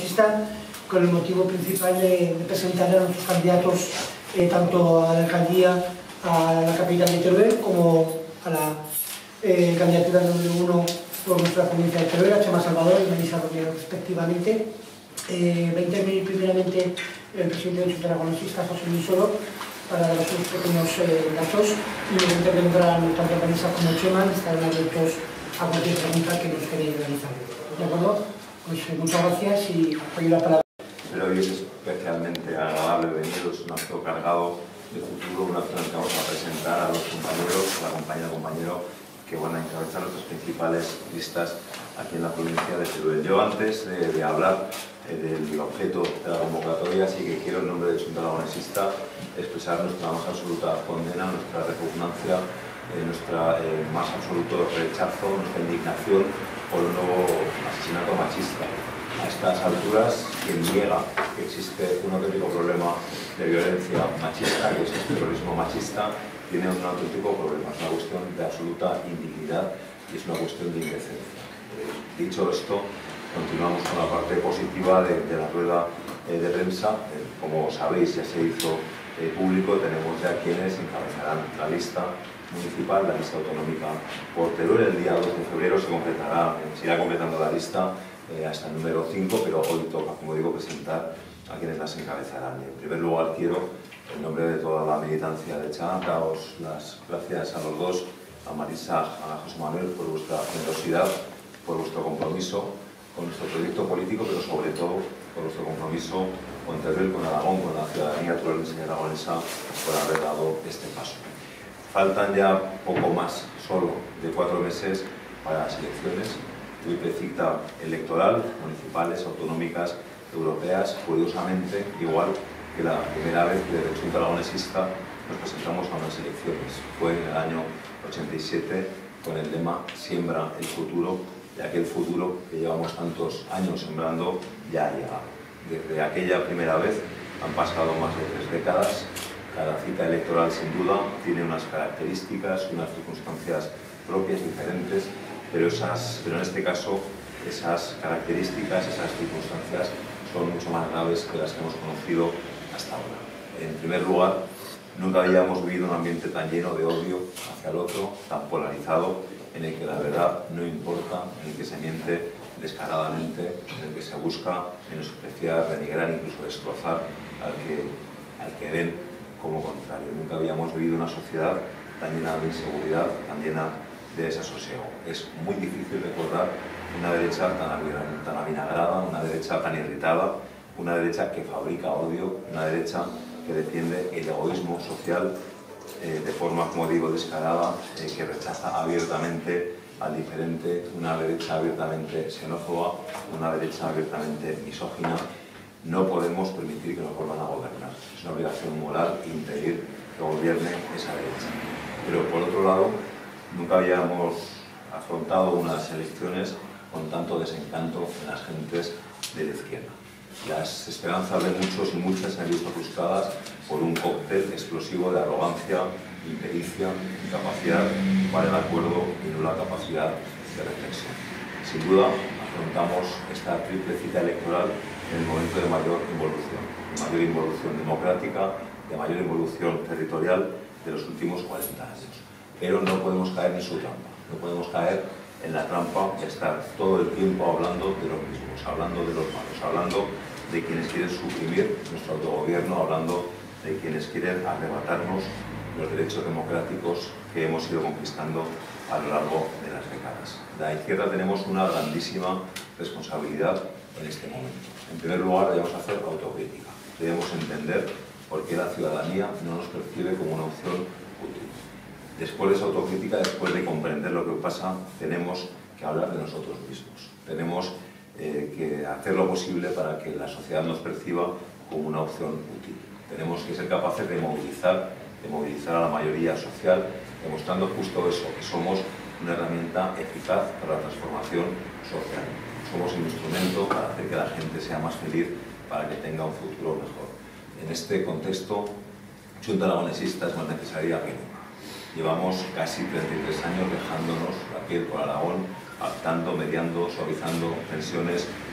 Aragonesista, con el motivo principal de presentar a nuestros candidatos tanto a la alcaldía, a la capital de Teruel, como a la candidatura número 1 por nuestra provincia de Teruel, a Chema Salvador y Melissa Romero, respectivamente. Va a intervenir primeramente el presidente del Junta Aragonesista, José Luis Oro, para dar unos pequeños datos, y luego intervendrán tanto Melissa como Chema, y estarán abiertos a cualquier pregunta que nos queréis realizar. ¿De acuerdo? Pues muchas gracias y doy la palabra. Pero hoy es especialmente agradable venir, es un acto cargado de futuro, un acto en el que vamos a presentar a los compañeros, a la compañera y compañero que van a encabezar nuestras principales listas aquí en la provincia de Teruel. Yo, antes de hablar del objeto de la convocatoria, sí que quiero, en nombre del Junta Aragonesista, expresar nuestra más absoluta condena, nuestra repugnancia, nuestro más absoluto rechazo, nuestra indignación por un nuevo asesinato machista. A estas alturas, quien niega que existe un auténtico problema de violencia machista, que es el terrorismo machista, tiene un auténtico problema. Es una cuestión de absoluta indignidad y es una cuestión de indecencia. Dicho esto, continuamos con la parte positiva de la rueda de prensa. Como sabéis, ya se hizo público, tenemos ya quienes encabezarán la lista municipal, la lista autonómica por Teruel. El día 2 de febrero se irá completando la lista hasta el número 5, pero hoy toca, como digo, presentar a quienes las encabezarán. En primer lugar, quiero, en nombre de toda la militancia de CHA, daros las gracias a los dos, a Marisa, a José Manuel, por vuestra generosidad, por vuestro compromiso con nuestro proyecto político, pero sobre todo por nuestro compromiso con Teruel, con Aragón, con la ciudadanía turelense y aragonesa, por haber dado este paso. Faltan ya poco más, solo de 4 meses para las elecciones. Triple cita electoral, municipales, autonómicas, europeas. Curiosamente, igual que la primera vez que desde el Junta Aragonesista nos presentamos a unas elecciones. Fue en el año 87 con el lema Siembra el futuro, y aquel futuro que llevamos tantos años sembrando ya ha llegado. Desde aquella primera vez han pasado más de 3 décadas. Cada cita electoral, sin duda, tiene unas características, unas circunstancias propias, diferentes, pero en este caso esas características, esas circunstancias son mucho más graves que las que hemos conocido hasta ahora. En primer lugar, nunca habíamos vivido un ambiente tan lleno de odio hacia el otro, tan polarizado, en el que la verdad no importa, en el que se miente descaradamente, en el que se busca menospreciar, denigrar, incluso destrozar al que ven como contrario. Nunca habíamos vivido una sociedad tan llena de inseguridad, tan llena de desasosiego. Es muy difícil recordar una derecha tan avinagrada, una derecha tan irritada, una derecha que fabrica odio, una derecha que defiende el egoísmo social de forma, como digo, descarada, que rechaza abiertamente al diferente, una derecha abiertamente xenófoba, una derecha abiertamente misógina. No podemos permitir que nos vuelvan a gobernar. Es una obligación moral impedir que gobierne esa derecha. Pero por otro lado, nunca habíamos afrontado unas elecciones con tanto desencanto en las gentes de la izquierda. Las esperanzas de muchos y muchas se han visto frustradas por un cóctel explosivo de arrogancia, impericia, incapacidad para el acuerdo y nula capacidad de reflexión. Sin duda, afrontamos esta triple cita electoral en el momento de mayor involución democrática, de mayor involución territorial de los últimos 40 años. Pero no podemos caer en su trampa, no podemos caer en la trampa de estar todo el tiempo hablando de los mismos, hablando de los malos, hablando de quienes quieren suprimir nuestro autogobierno, hablando de quienes quieren arrebatarnos los derechos democráticos que hemos ido conquistando a lo largo de las décadas. La izquierda tenemos una grandísima responsabilidad en este momento. En primer lugar, debemos hacer autocrítica. Debemos entender por qué la ciudadanía no nos percibe como una opción útil. Después de esa autocrítica, después de comprender lo que pasa, tenemos que hablar de nosotros mismos. Tenemos que hacer lo posible para que la sociedad nos perciba como una opción útil. Tenemos que ser capaces de movilizar a la mayoría social, demostrando justo eso, que somos una herramienta eficaz para la transformación social. Somos un instrumento para hacer que la gente sea más feliz, para que tenga un futuro mejor. En este contexto, Junta Aragonesista es más necesaria que nunca. Llevamos casi 33 años dejándonos la piel por Aragón, pactando, mediando, suavizando tensiones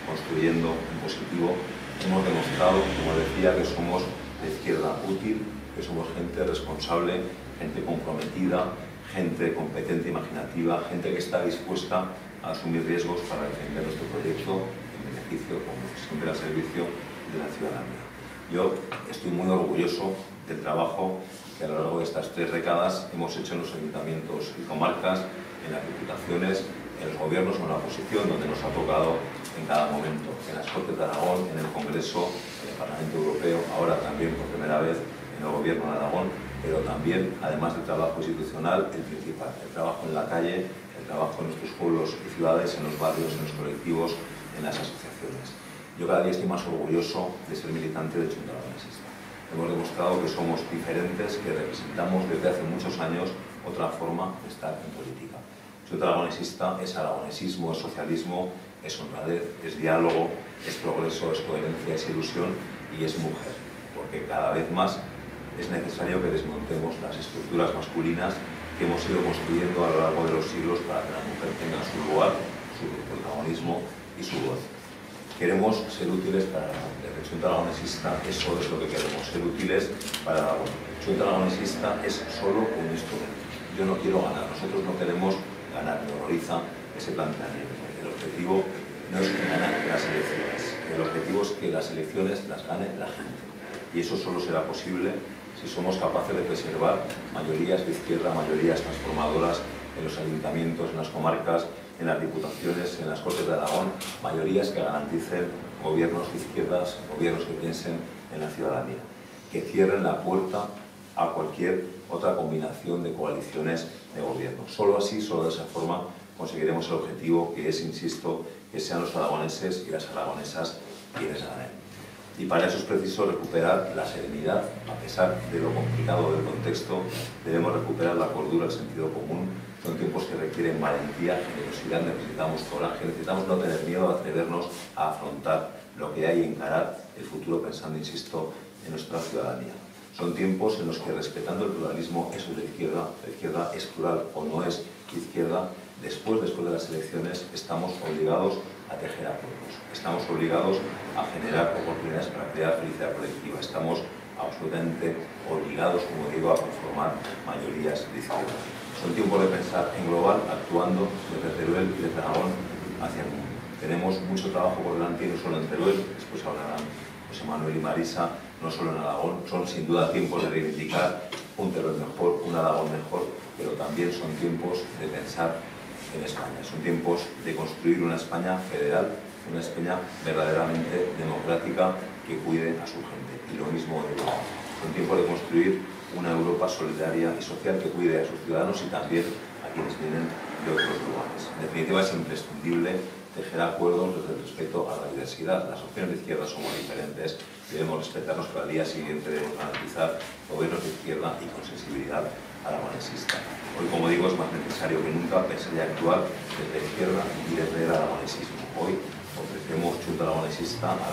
construyendo en positivo. Hemos demostrado, como decía, que somos de izquierda útil, que somos gente responsable, gente comprometida, gente competente, imaginativa, gente que está dispuesta a asumir riesgos para defender nuestro proyecto en beneficio, como siempre, al servicio de la ciudadanía. Yo estoy muy orgulloso del trabajo que a lo largo de estas 3 décadas hemos hecho en los ayuntamientos y comarcas, en las diputaciones, en los gobiernos o en la oposición, donde nos ha tocado en cada momento, en las Cortes de Aragón, en el Congreso, en el Parlamento Europeo, ahora también por primera vez en el Gobierno de Aragón, pero también, además del trabajo institucional, el principal, el trabajo en la calle, el trabajo en nuestros pueblos y ciudades, en los barrios, en los colectivos, en las asociaciones. Yo cada día estoy más orgulloso de ser militante del Xunta Aragonesista. Hemos demostrado que somos diferentes, que representamos desde hace muchos años otra forma de estar en política. El Xunta Aragonesista es aragonesismo, es socialismo, es honradez, es diálogo, es progreso, es coherencia, es ilusión y es mujer. Porque cada vez más es necesario que desmontemos las estructuras masculinas que hemos ido construyendo a lo largo de los siglos para que la mujer tenga su lugar, su protagonismo y su voz. Queremos ser útiles para Aragón. Desde el Xunta Aragonesista eso es lo que queremos, ser útiles para Aragón. El Xunta Aragonesista es solo un instrumento. Yo no quiero ganar, nosotros no queremos ganar, me horroriza ese planteamiento. El objetivo no es ganar las elecciones, el objetivo es que las elecciones las gane la gente. Y eso solo será posible si somos capaces de preservar mayorías de izquierda, mayorías transformadoras en los ayuntamientos, en las comarcas, en las diputaciones, en las Cortes de Aragón, mayorías que garanticen gobiernos de izquierdas, gobiernos que piensen en la ciudadanía, que cierren la puerta a cualquier otra combinación de coaliciones de gobierno. Solo así, solo de esa forma, conseguiremos el objetivo que es, insisto, que sean los aragoneses y las aragonesas quienes ganen. Y para eso es preciso recuperar la serenidad, a pesar de lo complicado del contexto, debemos recuperar la cordura, el sentido común. Son tiempos que requieren valentía, generosidad, necesitamos coraje, necesitamos no tener miedo a atrevernos a afrontar lo que hay y encarar el futuro pensando, insisto, en nuestra ciudadanía. Son tiempos en los que, respetando el pluralismo, eso es de izquierda, la izquierda es plural o no es izquierda, después de las elecciones estamos obligados a tejer acuerdos, estamos obligados a generar oportunidades para crear felicidad colectiva, estamos absolutamente obligados, como digo, a conformar mayorías de izquierda. Son tiempos de pensar en global, actuando desde Teruel y desde Aragón hacia el mundo. Tenemos mucho trabajo por delante, y no solo en Teruel, después hablarán José Manuel y Marisa, no solo en Aragón. Son sin duda tiempos de reivindicar un Teruel mejor, un Aragón mejor, pero también son tiempos de pensar en España. Son tiempos de construir una España federal, una España verdaderamente democrática que cuide a su gente. Y lo mismo de Europa. Son tiempos de construir una Europa solidaria y social que cuide a sus ciudadanos y también a quienes vienen de otros lugares. En definitiva, es imprescindible tejer acuerdos desde el respeto a la diversidad. Las opciones de izquierda somos diferentes, debemos respetarnos, pero al día siguiente debemos garantizar gobiernos de izquierda y con sensibilidad aragonesista. Hoy, como digo, es más necesario que nunca pensar y actuar desde la izquierda y desde el aragonesismo. Hoy ofrecemos Xunta Aragonesista a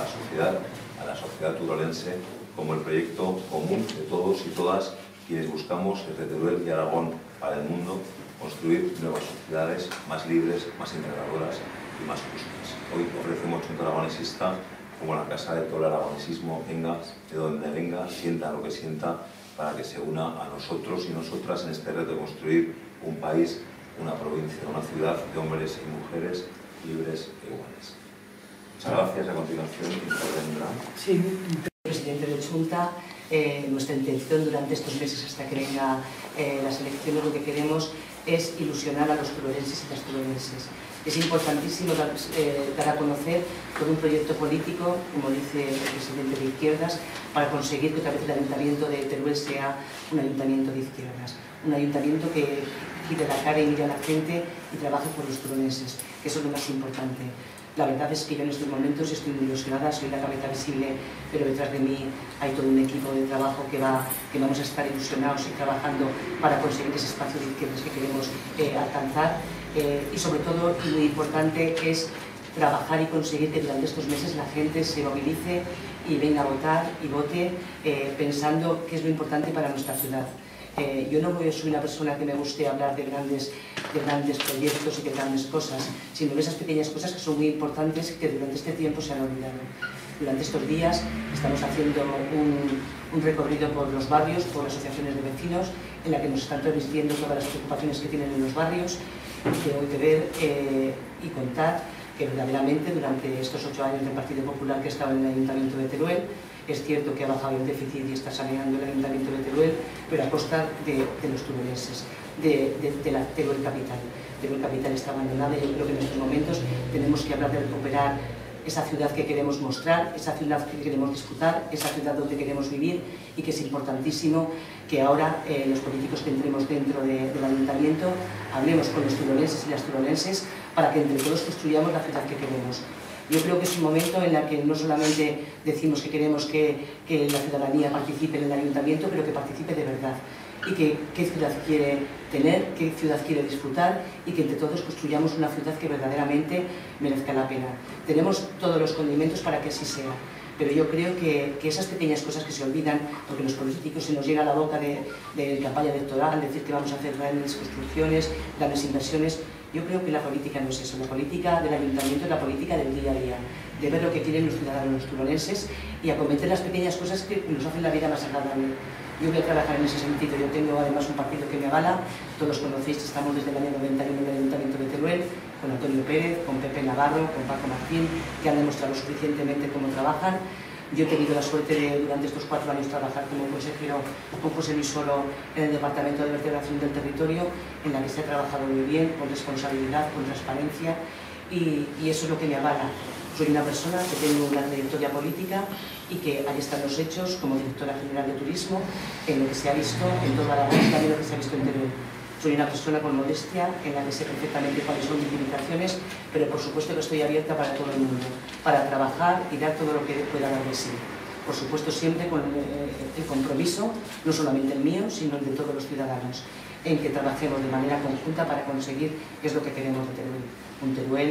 la sociedad turolense, como el proyecto común de todos y todas quienes buscamos desde Teruel y Aragón para el mundo construir nuevas sociedades más libres, más integradoras y más justas. Hoy ofrecemos Xunta Aragonesista como la casa de todo el aragonesismo, venga de donde venga, sienta lo que sienta, para que se una a nosotros y nosotras en este reto de construir un país, una provincia, una ciudad de hombres y mujeres libres e iguales. Muchas gracias. A continuación intervendrá. Sí, presidente del Xunta, nuestra intención durante estos meses hasta que venga las elecciones, lo que queremos es ilusionar a los turolenses y las turolenses. Es importantísimo dar a conocer todo un proyecto político, como dice el presidente de izquierdas, para conseguir que otra vez el ayuntamiento de Teruel sea un ayuntamiento de izquierdas, un ayuntamiento que gire la cara y mire a la gente y trabaje por los turolenses, que eso es lo más importante. La verdad es que yo en estos momentos estoy muy ilusionada, soy la cabeza visible, pero detrás de mí hay todo un equipo de trabajo que vamos a estar ilusionados y trabajando para conseguir ese espacio de izquierdas que queremos alcanzar. Y sobre todo, y muy importante, es trabajar y conseguir que durante estos meses la gente se movilice y venga a votar y vote pensando qué es lo importante para nuestra ciudad. Yo no soy una persona que me guste hablar de grandes proyectos y de grandes cosas, sino de esas pequeñas cosas que son muy importantes que durante este tiempo se han olvidado. Durante estos días estamos haciendo un recorrido por los barrios, por asociaciones de vecinos, en la que nos están transmitiendo todas las preocupaciones que tienen en los barrios, y tengo que ver y contar que verdaderamente durante estos 8 años del Partido Popular que he estado en el Ayuntamiento de Teruel, es cierto que ha bajado el déficit y está saneando el Ayuntamiento de Teruel, pero a costa de los turulenses, de la Teruel Capital. Teruel Capital está abandonada y yo creo que en estos momentos tenemos que hablar de recuperar esa ciudad que queremos mostrar, esa ciudad que queremos disfrutar, esa ciudad donde queremos vivir, y que es importantísimo que ahora los políticos que entremos dentro del Ayuntamiento hablemos con los turolenses y las turolenses para que entre todos construyamos la ciudad que queremos. Yo creo que es un momento en el que no solamente decimos que queremos que la ciudadanía participe en el Ayuntamiento, pero que participe de verdad, y que qué ciudad quiere tener, qué ciudad quiere disfrutar, y que entre todos construyamos una ciudad que verdaderamente merezca la pena. Tenemos todos los condimentos para que así sea, pero yo creo que esas pequeñas cosas que se olvidan, porque los políticos se nos llena la boca de campaña electoral, decir que vamos a hacer grandes construcciones, grandes inversiones. Yo creo que la política no es eso, la política del Ayuntamiento es la política del día a día, de ver lo que quieren los ciudadanos, los turolenses, y acometer las pequeñas cosas que nos hacen la vida más agradable. Yo voy a trabajar en ese sentido. Yo tengo además un partido que me avala, todos conocéis, estamos desde el año 91 en el Ayuntamiento de Teruel, con Antonio Pérez, con Pepe Navarro, con Paco Martín, que han demostrado suficientemente cómo trabajan. Yo he tenido la suerte de, durante estos 4 años, trabajar como consejero con José Luis Soro en el Departamento de Vertebración del Territorio, en la que se ha trabajado muy bien, con responsabilidad, con transparencia, y eso es lo que me avala. Soy una persona que tengo una trayectoria política y que ahí están los hechos como directora general de turismo, en lo que se ha visto en toda Aragón, también lo que se ha visto en Teruel. Soy una persona con modestia, en la que sé perfectamente cuáles son mis limitaciones, pero por supuesto que estoy abierta para todo el mundo, para trabajar y dar todo lo que pueda dar de sí. Por supuesto siempre con el compromiso, no solamente el mío, sino el de todos los ciudadanos, en que trabajemos de manera conjunta para conseguir qué es lo que queremos de Teruel. Un Teruel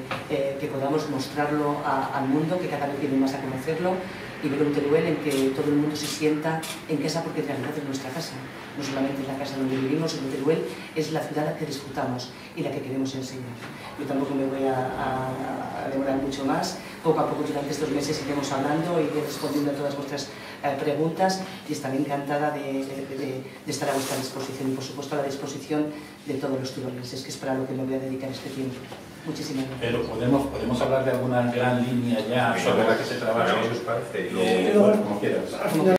que podamos mostrarlo al mundo, que cada vez viene más a conocerlo, y ver un Teruel en que todo el mundo se sienta en casa, porque en realidad es nuestra casa. No solamente es la casa donde vivimos, sino Teruel es la ciudad que disfrutamos y la que queremos enseñar. Yo tampoco me voy a demorar mucho más. Poco a poco durante estos meses iremos hablando y respondiendo a todas vuestras preguntas, y estaré encantada de estar a vuestra disposición, y por supuesto a la disposición de todos los turolenses, que es para lo que me voy a dedicar este tiempo. Muchísimas gracias. Pero podemos hablar de alguna gran línea ya sobre la que se trabaja. ¿Qué os parece? Como quieras.